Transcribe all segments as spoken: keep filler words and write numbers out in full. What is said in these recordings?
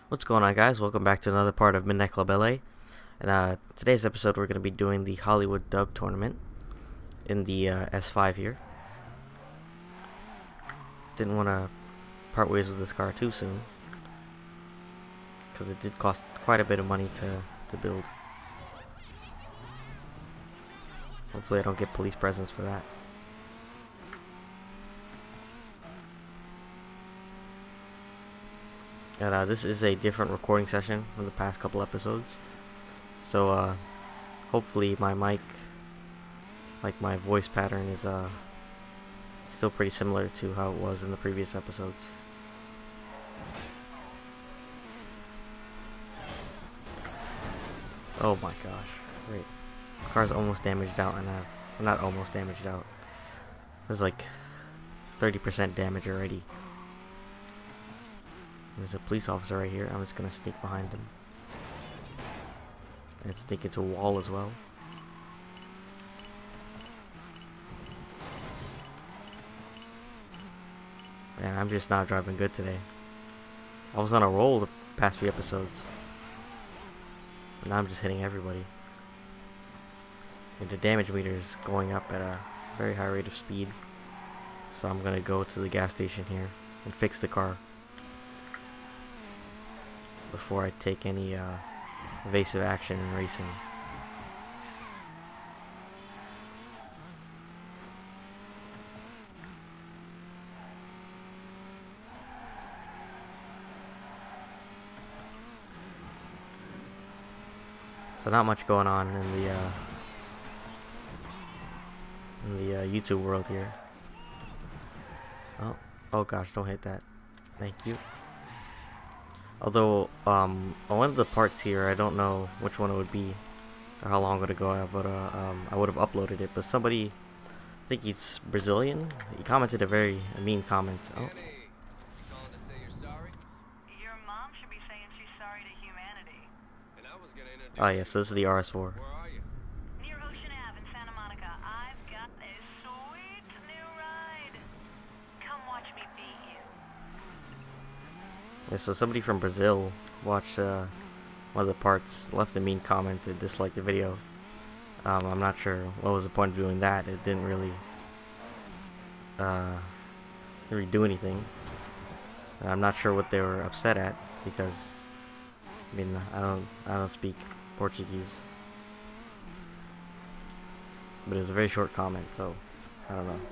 What's going on, guys? Welcome back to another part of Midnight Club L A. And uh, today's episode, we're going to be doing the Hollywood Dub Tournament in the uh, S five here. Didn't want to part ways with this car too soon, because it did cost quite a bit of money to, to build. Hopefully I don't get police presence for that. And uh, this is a different recording session from the past couple episodes. So uh, hopefully my mic, like my voice pattern, is uh, still pretty similar to how it was in the previous episodes. Oh my gosh, great. The car's almost damaged out, and I've, well, not almost damaged out. There's like thirty percent damage already. There's a police officer right here. I'm just gonna sneak behind him and sneak into a wall as well. Man, I'm just not driving good today. I was on a roll the past few episodes, but now I'm just hitting everybody. And the damage meter is going up at a very high rate of speed. So I'm gonna go to the gas station here and fix the car before I take any uh, evasive action in racing. So not much going on in the uh, in the uh, YouTube world here. Oh, oh gosh, don't hit that. Thank you. Although, um, on one of the parts here, I don't know which one it would be, or how long ago I would, uh, um, I would have uploaded it, but somebody, I think he's Brazilian, he commented a very mean comment. Oh. Your mom should be saying she's sorry to humanity. And I was gonna introduce Oh, yes, this is the R S four. Where are you? Near Ocean Ave in Santa Monica, I've got a sweet new ride. Come watch me beat you. Yeah, so somebody from Brazil watched uh, one of the parts, left a mean comment, and disliked the video. Um, I'm not sure what was the point of doing that. It didn't really, uh, really do anything. I'm not sure what they were upset at, because I mean I don't I don't speak Portuguese, but it was a very short comment, so I don't know.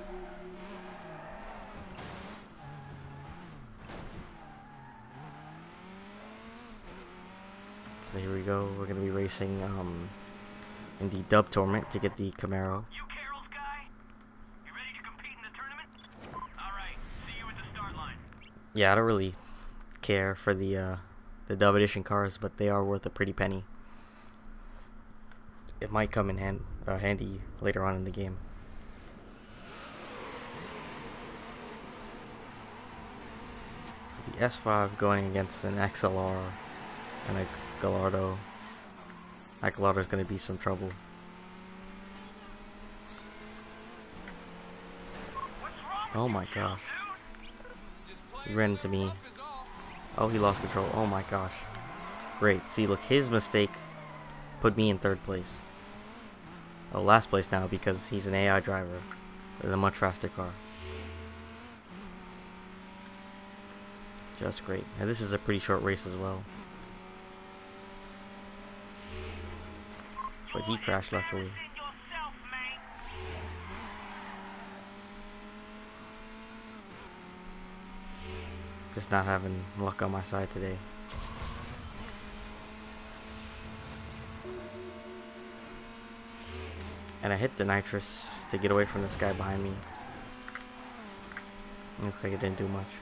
So here we go. We're gonna be racing um, in the Dub Tournament to get the Camaro. You Carol's guy? You ready to compete in the tournament? Alright, see you at the start line. Yeah, I don't really care for the uh, the Dub Edition cars, but they are worth a pretty penny. It might come in hand, uh, handy later on in the game. So the S five going against an X L R and a Gallardo. That Gallardo is going to be some trouble. Oh my gosh. He ran into me. Oh, he lost control. Oh my gosh. Great. See, look, his mistake put me in third place. Oh, last place now because he's an A I driver with a much faster car. Just great. And this is a pretty short race as well. But he crashed luckily. Just not having luck on my side today. And I hit the nitrous to get away from this guy behind me. Looks like it didn't do much.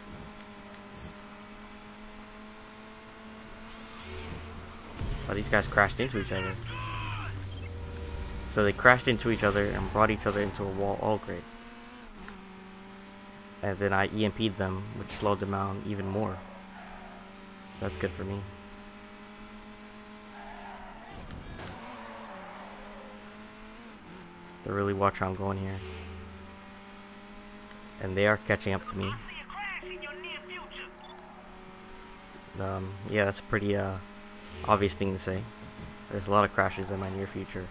Oh, these guys crashed into each other. So they crashed into each other and brought each other into a wall. Oh, great. And then I E M P'd them, which slowed them down even more. That's good for me. To really watch how I'm going here. And they are catching up to me. Um, yeah, that's a pretty uh, obvious thing to say. There's a lot of crashes in my near future.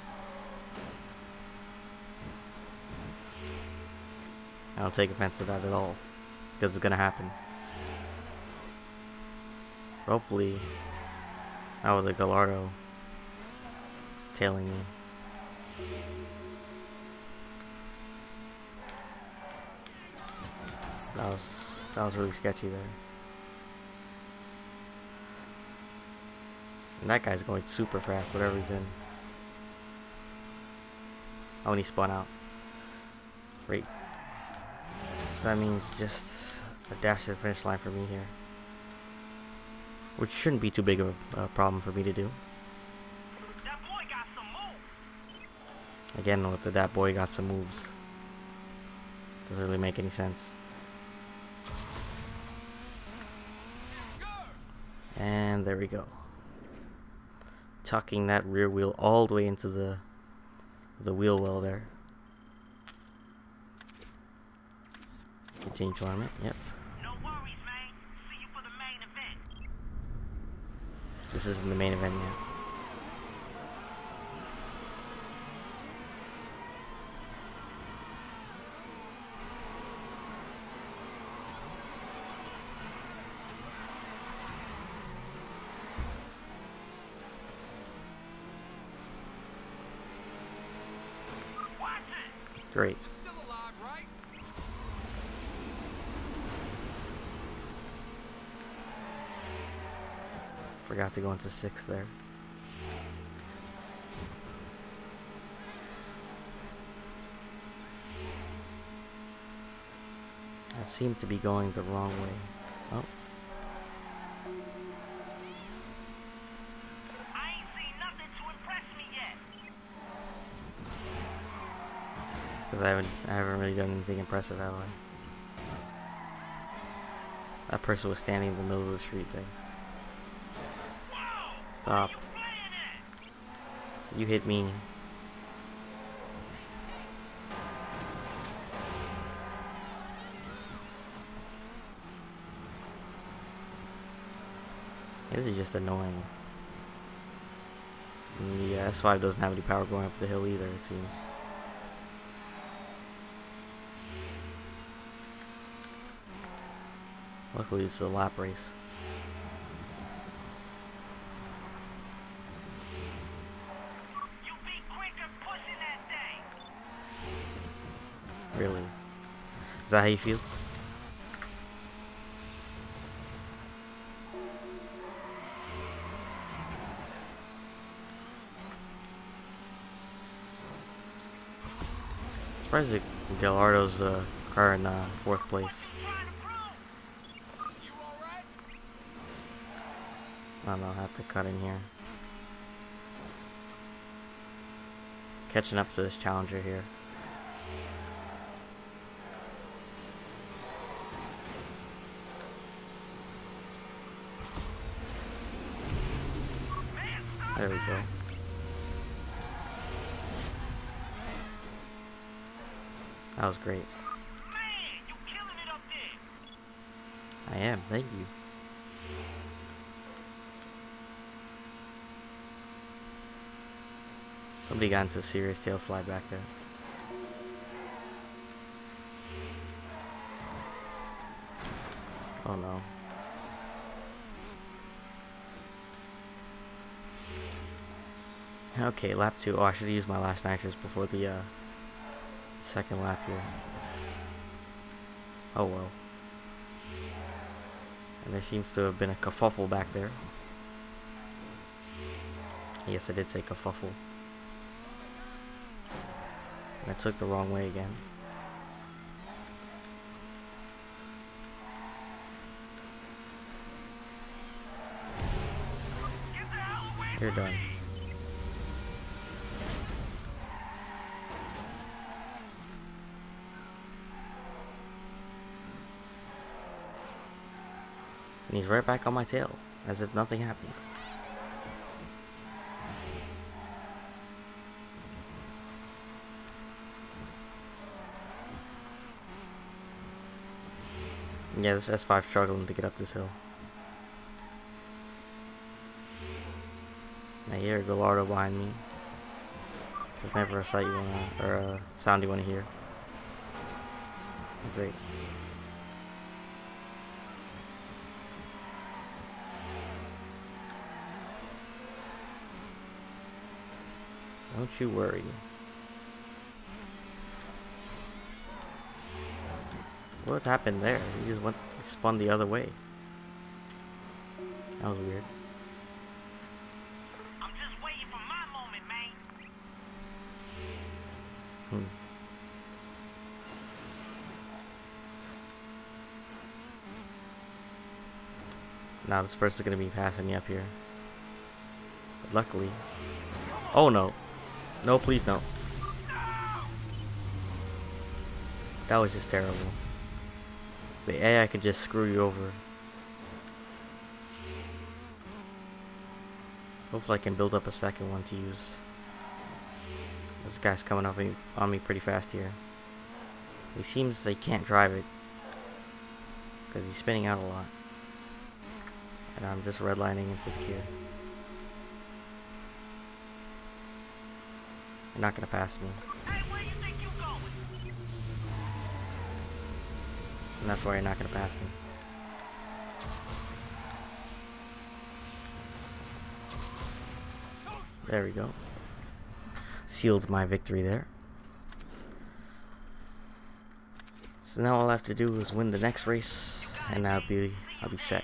I don't take offense to that at all, because it's gonna happen. But hopefully, that was a Gallardo tailing me. That was that was really sketchy there. And that guy's going super fast, whatever he's in. Oh, and he spun out. Great. So that means just a dash to the finish line for me here. Which shouldn't be too big of a uh, problem for me to do. That boy got some moves. Again, with the that boy got some moves. Doesn't really make any sense. And there we go. Tucking that rear wheel all the way into the the wheel well there. Continue tournament. Yep. No worries, man. See you for the main event. This isn't the main event yet. Watch it. Great. You're still alive, right? Forgot to go into sixth there. I seem to be going the wrong way. Oh, I ain't seen nothing to impress me yet. because I haven't I haven't really done anything impressive, have I? That person was standing in the middle of the street there. Whoa! Stop. You playing it? You hit me. This is just annoying. And the uh, S five doesn't have any power going up the hill either, it seems. Luckily, it's a lap race. You be quicker pushing that thing. Really? Is that how you feel? Surprised that Gallardo's uh, car in uh, fourth place. Trying to prove. You alright? I don't know, I have to cut in here. Catching up to this challenger here. There we go. That was great. Man, you killing it up there. I am, thank you. Somebody got into a serious tail slide back there. Oh no. Okay, lap two. Oh, I should have used my last nitrous before the uh, second lap here. Oh well. And there seems to have been a kerfuffle back there. Yes, I did say kerfuffle. And I took the wrong way again. Get the hell away You're from done. me. And he's right back on my tail, as if nothing happened. Yeah, this S five struggling to get up this hill. I hear a Gallardo behind me. There's never a sight you wanna, or a sound you wanna hear. Great. Don't you worry. What happened there? He just went, he spun the other way. That was weird. I'm just waiting for my moment, man. Hmm. Now this person's gonna be passing me up here. But luckily. Oh no. No, please no. That was just terrible. The A I could just screw you over. Hopefully I can build up a second one to use. This guy's coming up on me pretty fast here. He seems they can't drive it because he's spinning out a lot. And I'm just redlining in fifth gear. You're not gonna pass me. Hey, where you think you going? And that's why you're not gonna pass me. There we go. Sealed my victory there. So now all I have to do is win the next race, and I'll be I'll be set.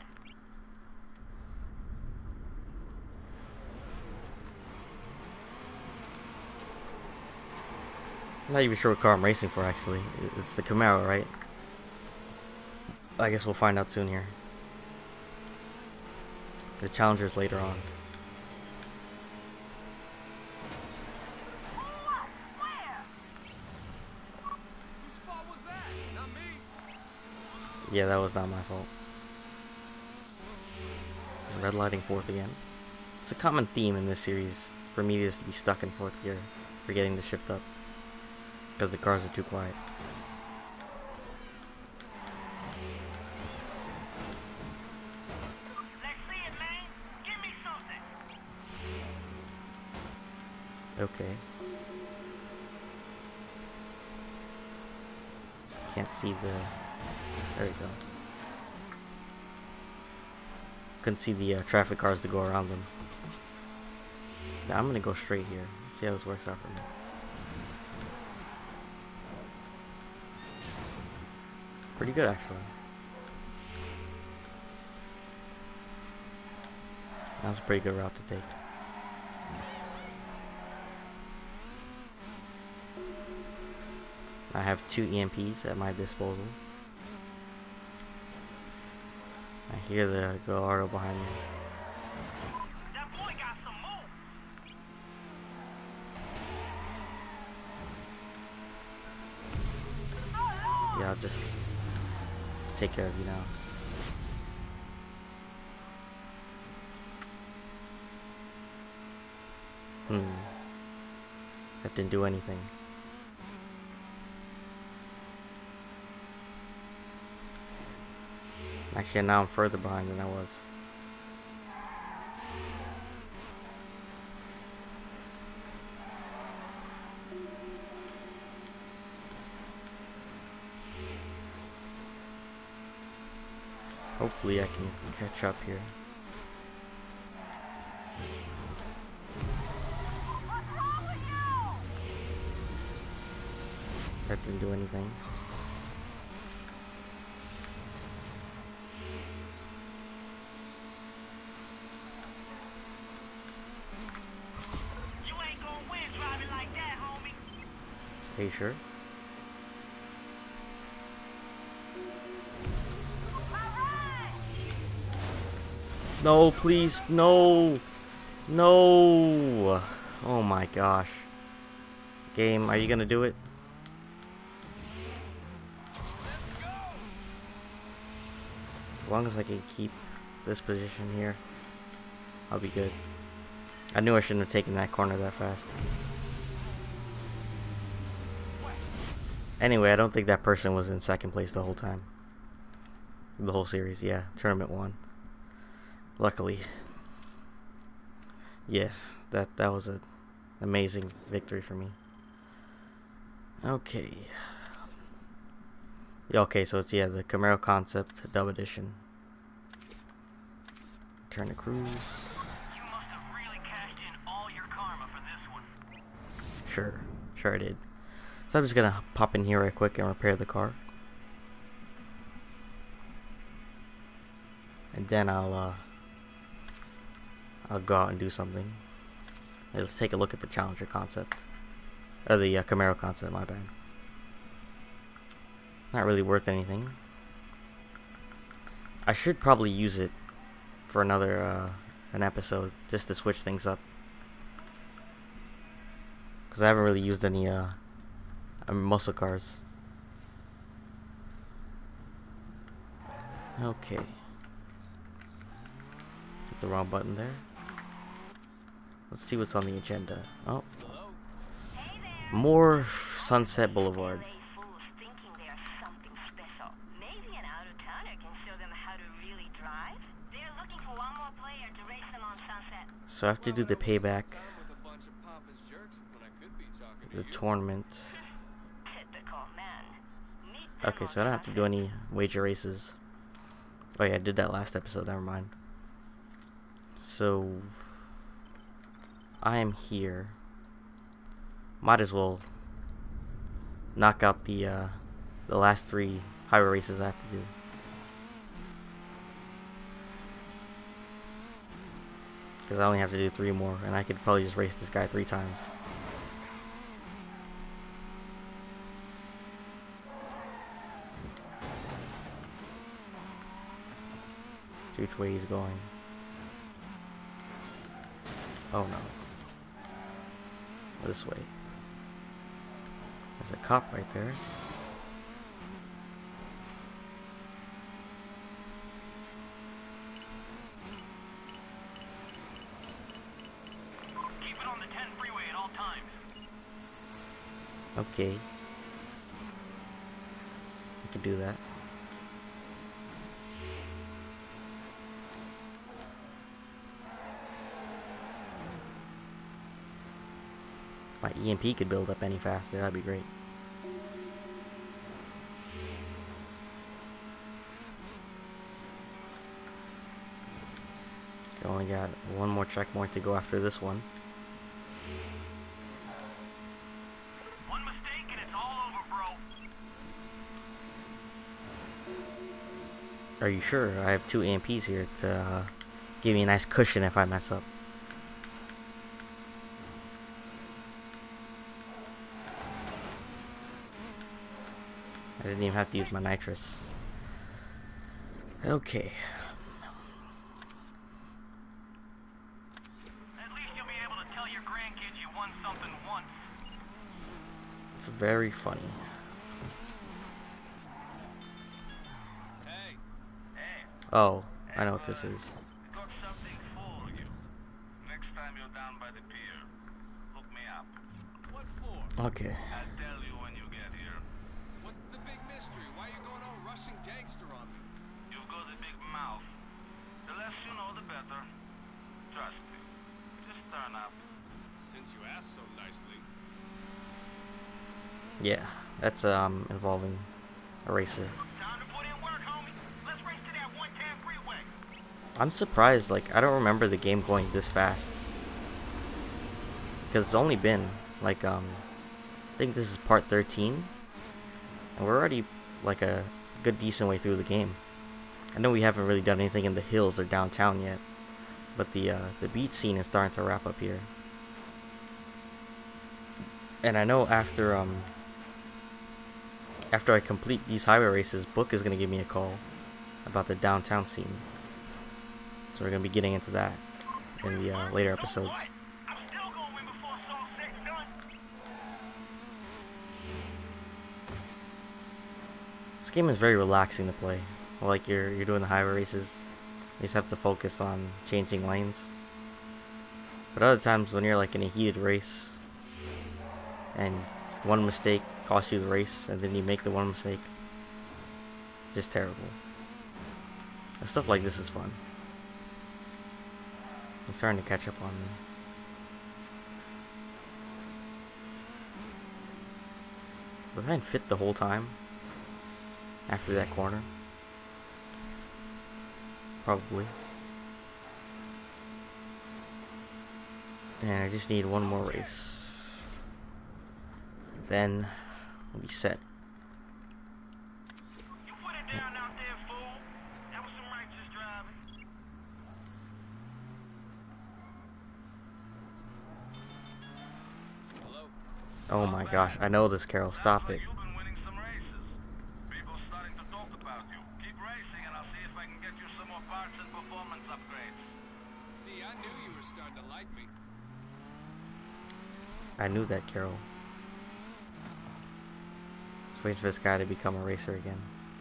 I'm not even sure what car I'm racing for actually. It's the Camaro, right? I guess we'll find out soon here. The Challenger's later on. Whose fault was that? Not me. Yeah, that was not my fault. Red lighting fourth again. It's a common theme in this series for me just to be stuck in fourth gear, forgetting to shift up because the cars are too quiet. Let's see it, man. Give me something. Okay. Can't see the... There we go. Couldn't see the uh, traffic cars to go around them. Now I'm gonna go straight here. See how this works out for me. Pretty good actually. That was a pretty good route to take. I have two E M Ps at my disposal. I hear the Gallardo behind me. That boy got some move. Yeah, I'll just, just take care of you now. Hmm. That didn't do anything. Actually, now I'm further behind than I was. Hopefully I can catch up here. That didn't do anything. You ain't gonna win driving like that, homie. Are you sure? No, please, no, no. Oh my gosh. Game, are you gonna do it? As long as I can keep this position here, I'll be good. I knew I shouldn't have taken that corner that fast. Anyway, I don't think that person was in second place the whole time. The whole series, yeah. Tournament one. Luckily. Yeah, that that was an amazing victory for me. Okay. Yeah, okay, so it's, yeah, the Camaro Concept Dub Edition. Turn to cruise. You must have really cashed in all your karma for this one. Sure, sure I did. So I'm just gonna pop in here right quick and repair the car. And then I'll, uh, I'll go out and do something. Hey, let's take a look at the Challenger Concept. Or the uh, Camaro Concept, my bad. Not really worth anything. I should probably use it for another, uh, an episode, just to switch things up. Because I haven't really used any, uh, muscle cars. Okay. Hit the wrong button there. Let's see what's on the agenda. Oh. More Sunset Boulevard. So I have to do the payback, the tournament. Okay, so I don't have to do any wager races. Oh yeah, I did that last episode, never mind. So I am here. Might as well knock out the uh, the last three highway races I have to do. Because I only have to do three more, and I could probably just race this guy three times. See which way he's going. Oh no. This way. There's a cop right there. Keep it on the ten freeway at all times. Okay. I can do that. My E M P could build up any faster, that'd be great. I only got one more checkpoint to go after this one. One mistake and it's all over, bro. Are you sure? I have two E M Ps here to uh, give me a nice cushion if I mess up. I didn't even have to use my nitrous. Okay. At least you'll be able to tell your grandkids you won something once. It's very funny. Hey. Hey. Oh, I know what this is. Got something for you. Next time you're down by the pier, look me up. What for? Okay. I'll tell you when you get here. What's the big mystery? Why you going all Russian gangster on me? You've got a big mouth. The less you know, the better. Trust me. Just turn up. Since you asked so nicely. Yeah, that's um involving a racer. Time to put in work, homie. Let's race to that one ten freeway. I'm surprised, like, I don't remember the game going this fast. Because it's only been, like, um, I think this is part thirteen. And we're already, like, a good decent way through the game. I know we haven't really done anything in the hills or downtown yet. But the, uh, the beach scene is starting to wrap up here. And I know after, um, after I complete these highway races, Book is going to give me a call about the downtown scene. So we're going to be getting into that in the uh, later episodes. I'm still gonna win before it's all said and done. This game is very relaxing to play. Like you're you're doing the highway races, you just have to focus on changing lanes. But other times when you're like in a heated race, and one mistake costs you the race, and then you make the one mistake, just terrible. And stuff like this is fun. I'm starting to catch up on me. Was I in fifth the whole time? After that corner? Probably. And I just need one more race. Then we'll be set. You put it down out there, fool. That was some righteous driving. Hello? Oh my gosh, I know this, Carol. Stop it. You've been winning some races. People starting to talk about you. Keep racing and I'll see if I can get you some more parts and performance upgrades. See, I knew you were starting to like me. I knew that, Carol. Just waiting for this guy to become a racer again.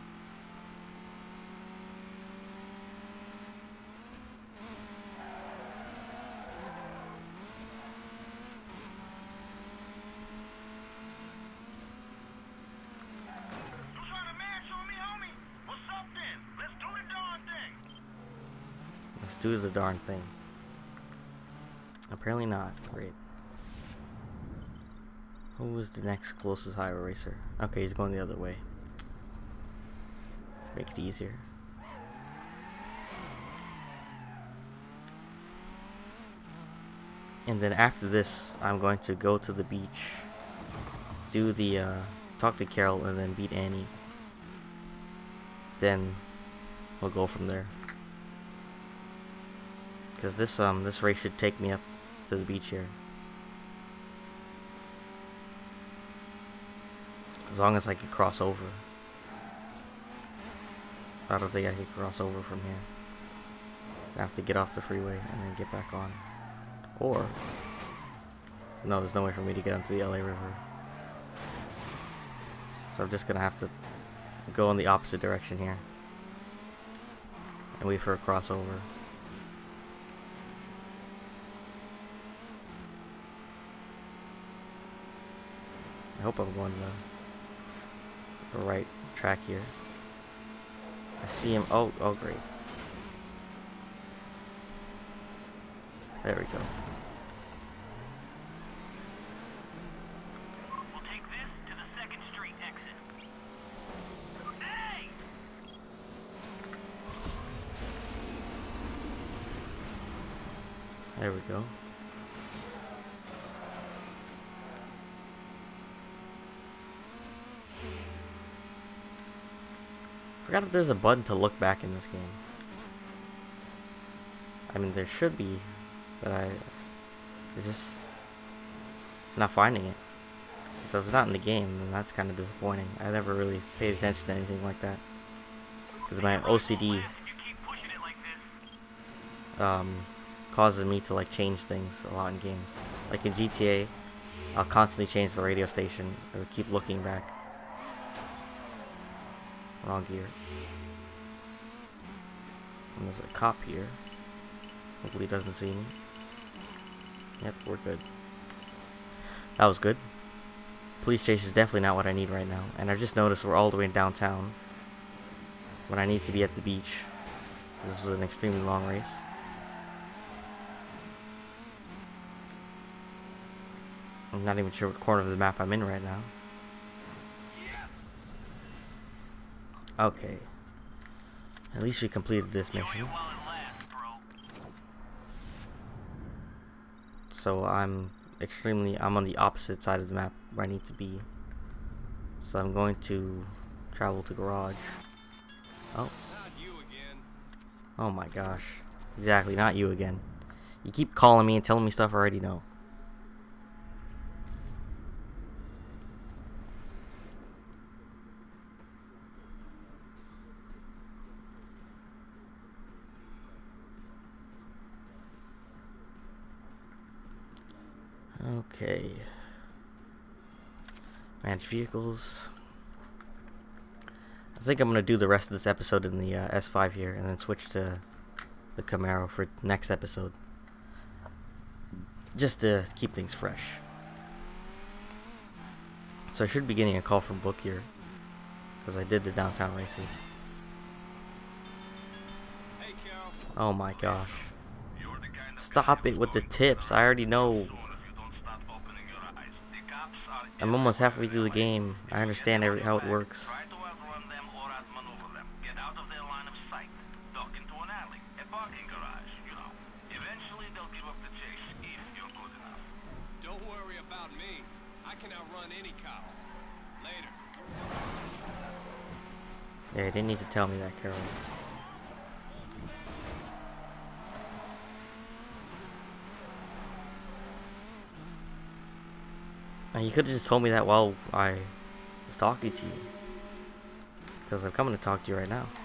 You trying to man show me, homie? What's up then? Let's do the darn thing. Let's do the darn thing. Apparently not. Great. Who was the next closest highway racer? Okay, he's going the other way. Make it easier. And then after this, I'm going to go to the beach, do the, uh, talk to Carol, and then beat Annie. Then we'll go from there. Because this, um, this race should take me up to the beach here. As long as I can cross over. I don't think I can cross over from here. I have to get off the freeway and then get back on. Or, no, there's no way for me to get onto the L A River. So I'm just gonna have to go in the opposite direction here. And wait for a crossover. I hope I'm going the, the right track here. I see him. Oh, oh, great. There we go. We'll take this to the second street exit. Hey! There we go. Forgot if there's a button to look back in this game. I mean, there should be, but I it's just not finding it. So if it's not in the game, then that's kind of disappointing. I never really paid attention to anything like that because my O C D um, causes me to like change things a lot in games. Like in G T A, I'll constantly change the radio station or keep looking back. Wrong gear. And there's a cop here. Hopefully he doesn't see me. Yep, we're good. That was good. Police chase is definitely not what I need right now. And I just noticed we're all the way in downtown when I need to be at the beach. This was an extremely long race. I'm not even sure what corner of the map I'm in right now. Okay. At least we completed this mission. So I'm extremely, I'm on the opposite side of the map where I need to be. So I'm going to travel to garage. Oh. Not you again. Oh my gosh. Exactly, not you again. You keep calling me and telling me stuff I already know. Okay. Manage vehicles. I think I'm gonna do the rest of this episode in the uh, S five here, and then switch to the Camaro for next episode, just to keep things fresh. So I should be getting a call from Book here, because I did the downtown races. Hey, Carol. Oh my gosh! You're the kind of Stop it with the tips. I already know. if you don't start opening your eyes. The cops are I'm almost halfway through the game. I understand every, how it works. Try to outrun them or outmaneuver them. Get out of their line of sight. Duck into an alley, a parking garage, you know. Eventually they'll give up the chase if you're good enough. Don't worry about me. I can outrun any cops. Later. Yeah, you didn't need to tell me that, Carol. Now, you could have just told me that while I was talking to you. Because I'm coming to talk to you right now.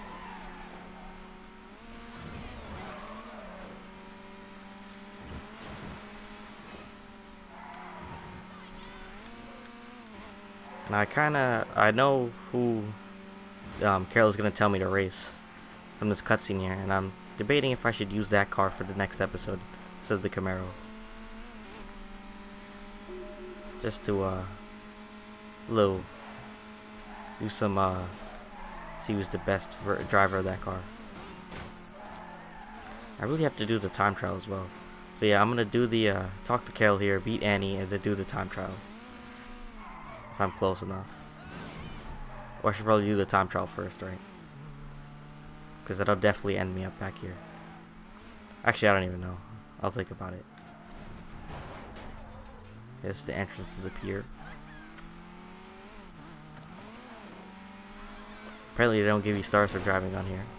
Now, I kind of, I know who um, Carol's going to tell me to race from this cutscene here. And I'm debating if I should use that car for the next episode instead of the Camaro. Just to, uh, little, do some, uh, see who's the best ver driver of that car. I really have to do the time trial as well. So yeah, I'm gonna do the, uh, talk to Carol here, beat Annie, and then do the time trial. If I'm close enough. Or I should probably do the time trial first, right? Because that'll definitely end me up back here. Actually, I don't even know. I'll think about it. This is the entrance to the pier. Apparently they don't give you stars for driving on here.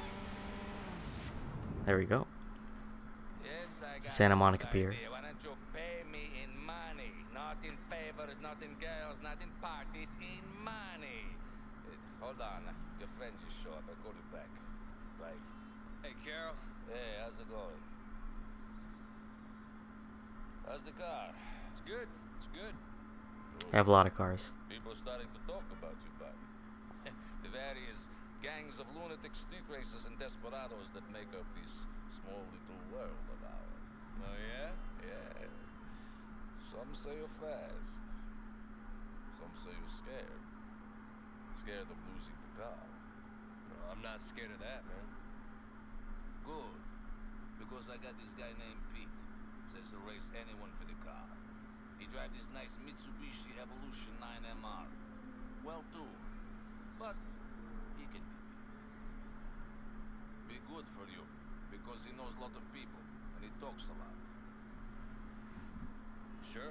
There we go. Yes, I got Santa Monica Pier. idea. Why don't you pay me in money? Not in favors, not in girls, not in parties, in money. Uh, hold on. Your friend just showed up. I'll call you back. Bye. Hey, Carol. Hey, how's it going? How's the car? It's good. It's good. I have a lot of cars. People starting to talk about you, buddy. The various gangs of lunatic street racers and desperados that make up this small little world of ours. Oh, yeah? Yeah. Some say you're fast. Some say you're scared. Scared of losing the car. Well, I'm not scared of that, man. Good. Because I got this guy named Pete. Says he'll race anyone for the car. He drives this nice Mitsubishi Evolution nine M R. Well tuned. But he can be beat. Be good for you. Because he knows a lot of people. And he talks a lot. Sure.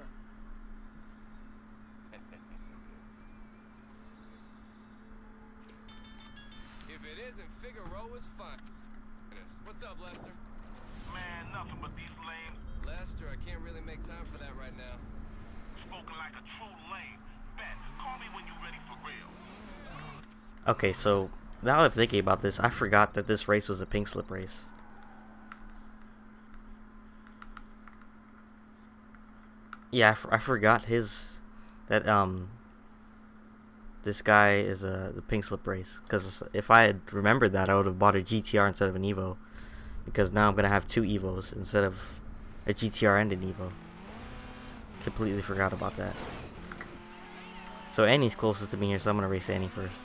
If it isn't, Figueroa's fine. What's up, Lester? Man, nothing but these lames. Lester, I can't really make time for that right now. Spoken like a true lame. Ben, call me when you're ready for real. Okay, so now that I'm thinking about this, I forgot that this race was a pink slip race. Yeah, I, f I forgot his that um this guy is a the pink slip race. Because if I had remembered that, I would have bought a G T R instead of an Evo. Because now I'm gonna have two Evos instead of a G T R and an Evo. Completely forgot about that. So Annie's closest to me here, so I'm gonna race Annie first.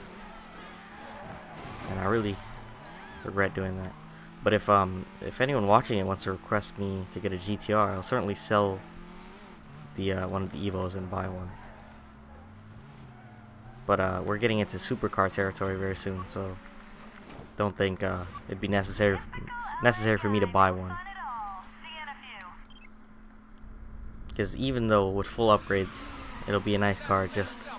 And I really regret doing that. But if um if anyone watching it wants to request me to get a G T R, I'll certainly sell the uh, one of the Evos and buy one. But uh, we're getting into supercar territory very soon, so don't think uh, it'd be necessary necessary for me to buy one. Because even though with full upgrades, it'll be a nice car. Just It's to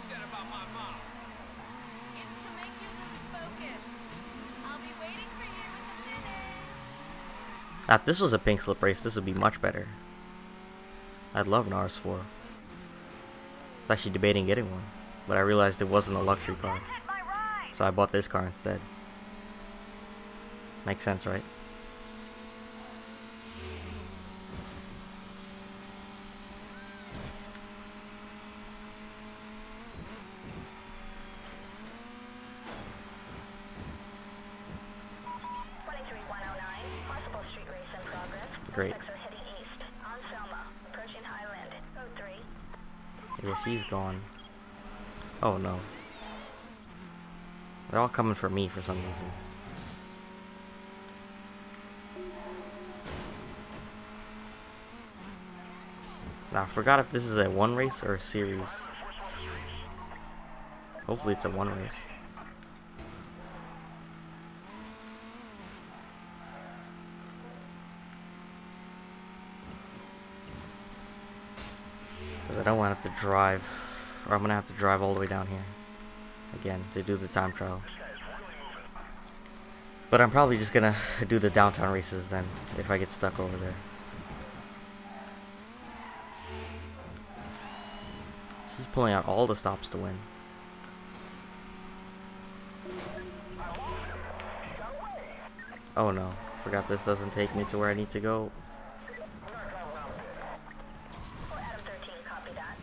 make you lose focus. I'll be waiting for you at the finish. if this was a pink slip race, this would be much better. I'd love an R S four. I was actually debating getting one, but I realized it wasn't a luxury car, Hit my ride. so I bought this car instead. Makes sense, right? twenty-three one oh nine, Possible Street race in progress. Great. Suspects are heading east. On Selma, approaching Highland. oh three. Yeah, she's gone. Oh no. They're all coming for me for some reason. Now, I forgot if this is a one race or a series. Hopefully it's a one race. Because I don't want to have to drive, or I'm going to have to drive all the way down here again to do the time trial. But I'm probably just going to do the downtown races then, if I get stuck over there. She's pulling out all the stops to win. Oh no, forgot this doesn't take me to where I need to go. Adam thirteen, copy that.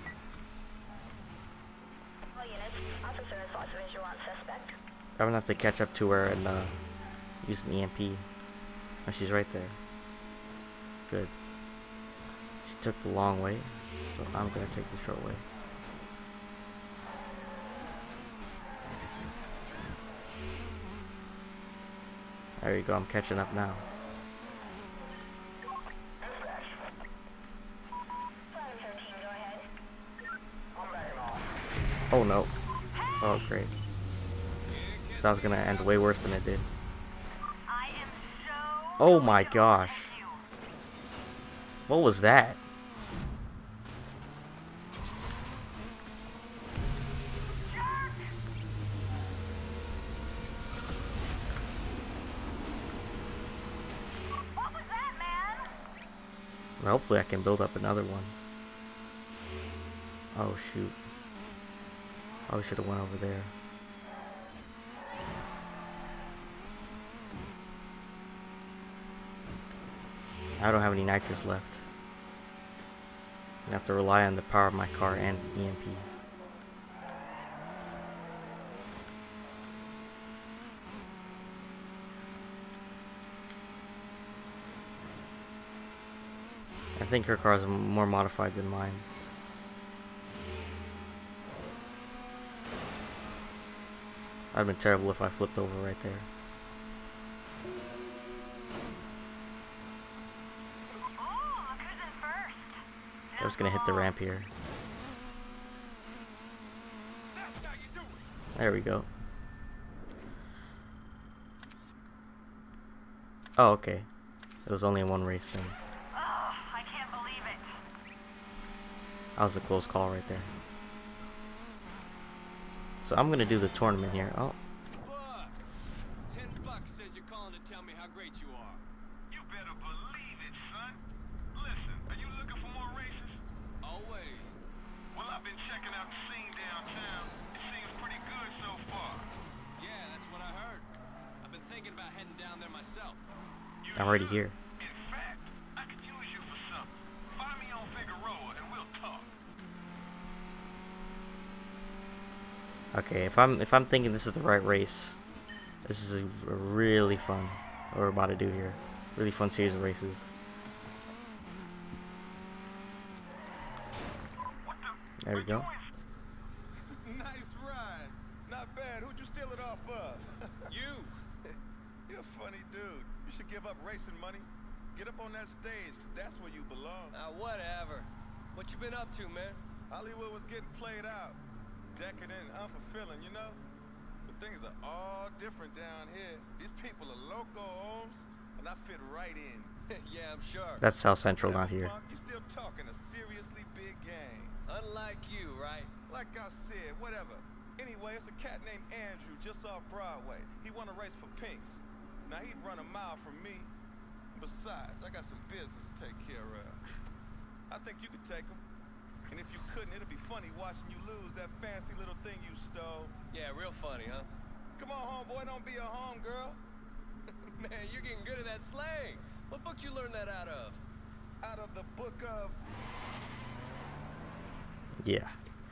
All units, officer has lost visual on suspect. I'm gonna have to catch up to her and uh, use an E M P. Oh, she's right there. Good. She took the long way, so I'm gonna take the short way. There you go, I'm catching up now. Oh no. Oh great. That was gonna end way worse than it did. I am so Oh my gosh. What was that? What was that, man? Well, hopefully I can build up another one. Oh shoot. Probably should have went over there. I don't have any nitrous left. I have to rely on the power of my car and E M P. I think her car is more modified than mine. I'd have been terrible if I flipped over right there. Oh, look who's in first. I was gonna hit the ramp here. That's how you do it. There we go. Oh, okay. It was only a one race thing. Oh, I can't believe it. That was a close call right there. So I'm gonna do the tournament here. Oh, Buck! Ten bucks says you're calling to tell me how great you are. You better believe it, son. Listen, are you looking for more races? Always. Well, I've been checking out the scene downtown. It seems pretty good so far. Yeah, that's what I heard. I've been thinking about heading down there myself. You I'm already should. here. In fact, I could use you for something. Find me on Figueroa and we'll talk. Okay, if I'm if I'm thinking this is the right race, this is a really fun what we're about to do here. Really fun series of races. What the? There we go. Nice ride. Not bad. Who'd you steal it off of? You! You're a funny dude. You should give up racing money. Get up on that stage, 'cause that's where you belong. Ah, whatever. What you been up to, man? Hollywood was getting played out. Decadent and unfulfilling, you know? But things are all different down here. These people are local homes, and I fit right in. Yeah, I'm sure. That's South Central, not Whatever, here. punk, you're still talking a seriously big game. Unlike you, right? Like I said, whatever. Anyway, it's a cat named Andrew just off Broadway. He won a race for Pinks. Now he'd run a mile from me. Besides, I got some business to take care of. I think you could take him. And if you couldn't, it'd be funny watching you lose that fancy little thing you stole. Yeah, real funny, huh? Come on, homeboy, don't be a homegirl. Man, you're getting good at that slang. What book you learn that out of? Out of the book of... Yeah.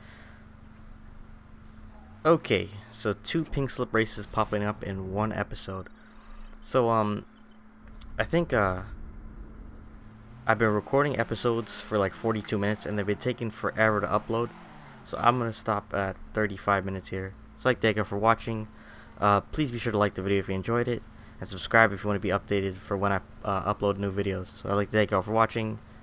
Okay, so two pink slip races popping up in one episode. So um, I think uh. I've been recording episodes for like forty-two minutes and they've been taking forever to upload, so I'm gonna stop at thirty-five minutes here. So I'd like to thank you for watching. Uh, please be sure to like the video if you enjoyed it, and subscribe if you want to be updated for when I uh, upload new videos. So I'd like to thank you all for watching.